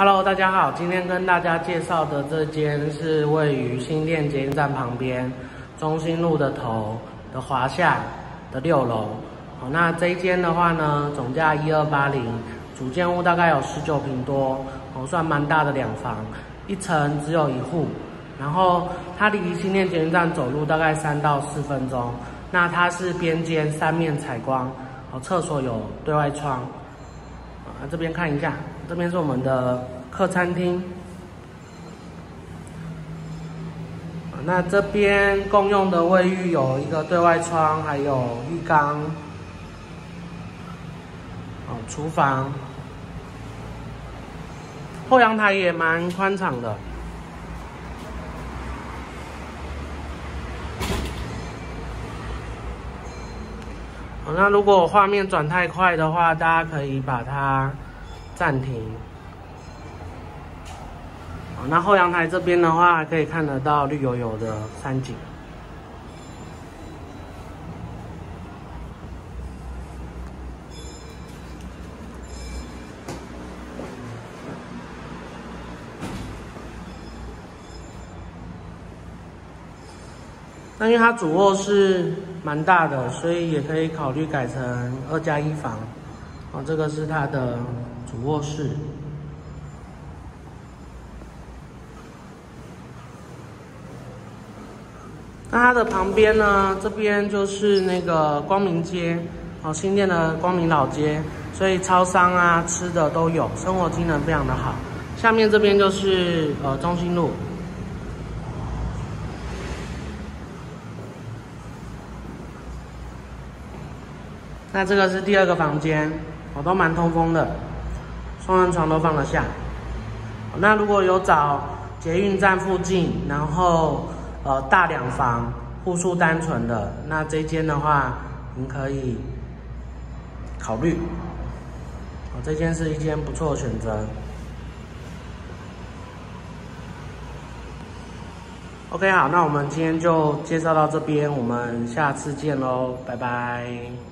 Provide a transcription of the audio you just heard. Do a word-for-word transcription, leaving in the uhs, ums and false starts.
Hello， 大家好，今天跟大家介绍的这间是位于新店捷运站旁边，中心路的头的华夏的六楼。好，那这一间的话呢，总价一二八零，主建物大概有十九坪多，哦，算蛮大的两房，一层只有一户。然后它离新店捷运站走路大概三到四分钟。那它是边间三面采光，哦，厕所有对外窗。啊，这边看一下，这边是我们的客餐厅。那这边共用的卫浴有一个对外窗，还有浴缸，哦，厨房，后阳台也蛮宽敞的。好，那如果画面转太快的话，大家可以把它暂停。好，那后阳台这边的话，可以看得到绿油油的山景。那因为它主卧室蛮大的，所以也可以考虑改成二加一房。哦，这个是它的主卧室。那它的旁边呢，这边就是那个光明街，哦，新店的光明老街，所以超商啊、吃的都有，生活机能非常的好。下面这边就是呃中心路。那这个是第二个房间，哦，都蛮通风的，双人床都放得下。那如果有找捷运站附近，然后呃大两房，户数单纯的，那这间的话，您可以考虑。哦，这间是一间不错的选择。OK， 好，那我们今天就介绍到这边，我们下次见喽，拜拜。